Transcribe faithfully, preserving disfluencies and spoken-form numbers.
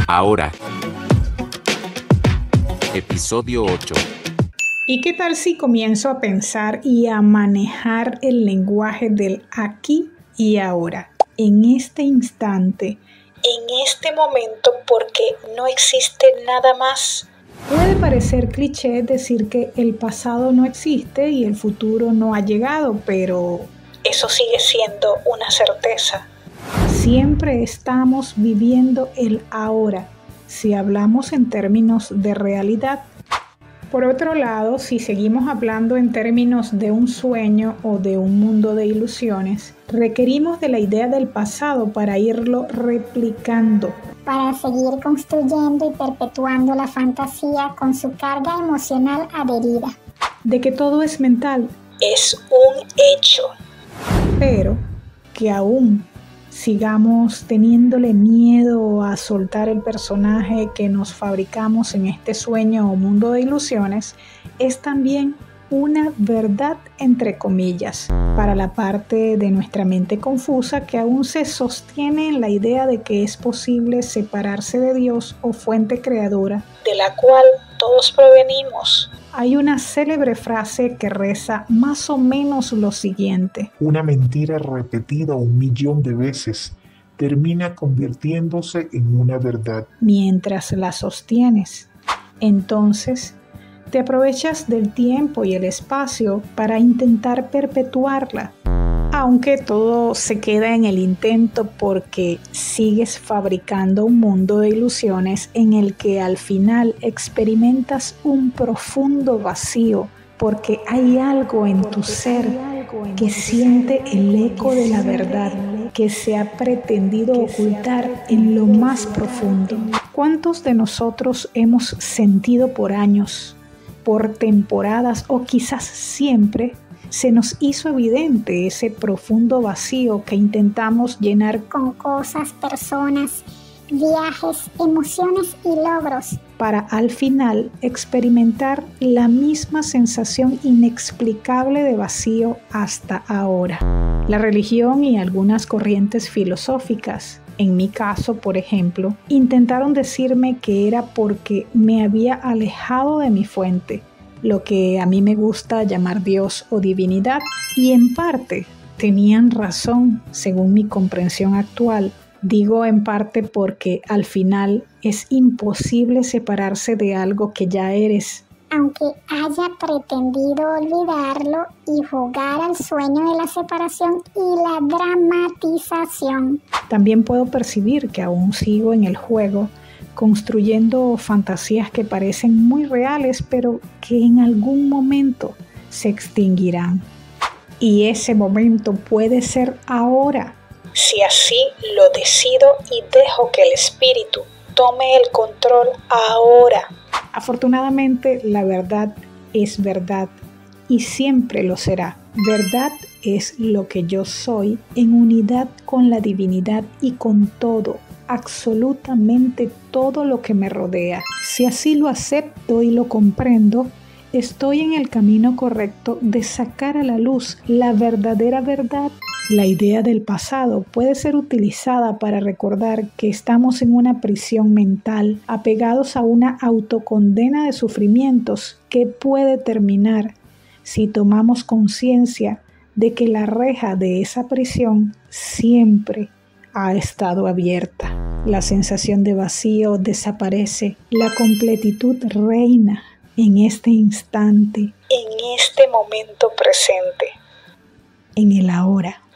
Ahora. Episodio ocho. ¿Y qué tal si comienzo a pensar y a manejar el lenguaje del aquí y ahora, en este instante, en este momento, porque no existe nada más? Puede parecer cliché decir que el pasado no existe y el futuro no ha llegado, pero eso sigue siendo una certeza. Siempre estamos viviendo el ahora, si hablamos en términos de realidad. Por otro lado, si seguimos hablando en términos de un sueño o de un mundo de ilusiones, requerimos de la idea del pasado para irlo replicando. Para seguir construyendo y perpetuando la fantasía con su carga emocional adherida. De que todo es mental. Es un hecho. Pero que aún sigamos teniéndole miedo a soltar el personaje que nos fabricamos en este sueño o mundo de ilusiones, es también una verdad entre comillas para la parte de nuestra mente confusa que aún se sostiene en la idea de que es posible separarse de Dios o fuente creadora, de la cual todos provenimos. Hay una célebre frase que reza más o menos lo siguiente: una mentira repetida un millón de veces termina convirtiéndose en una verdad mientras la sostienes. Entonces, te aprovechas del tiempo y el espacio para intentar perpetuarla, aunque todo se queda en el intento porque sigues fabricando un mundo de ilusiones en el que al final experimentas un profundo vacío porque hay algo en tu ser que siente el eco de la verdad que se ha pretendido ocultar en lo más profundo. ¿Cuántos de nosotros hemos sentido por años, por temporadas o quizás siempre, se nos hizo evidente ese profundo vacío que intentamos llenar con cosas, personas, viajes, emociones y logros, para al final experimentar la misma sensación inexplicable de vacío hasta ahora? La religión y algunas corrientes filosóficas, en mi caso, por ejemplo, intentaron decirme que era porque me había alejado de mi fuente, lo que a mí me gusta llamar Dios o divinidad, y en parte tenían razón según mi comprensión actual. Digo en parte porque al final es imposible separarse de algo que ya eres. Aunque haya pretendido olvidarlo y jugar al sueño de la separación y la dramatización. También puedo percibir que aún sigo en el juego, construyendo fantasías que parecen muy reales, pero que en algún momento se extinguirán. Y ese momento puede ser ahora. Si así lo decido y dejo que el espíritu tome el control ahora. Afortunadamente, la verdad es verdad y siempre lo será. Verdad es lo que yo soy en unidad con la divinidad y con todo, absolutamente todo lo que me rodea. Si así lo acepto y lo comprendo, estoy en el camino correcto de sacar a la luz la verdadera verdad. La idea del pasado puede ser utilizada para recordar que estamos en una prisión mental, apegados a una autocondena de sufrimientos que puede terminar si tomamos conciencia de que la reja de esa prisión siempre ha estado abierta. La sensación de vacío desaparece, la completitud reina en este instante, en este momento presente, en el ahora.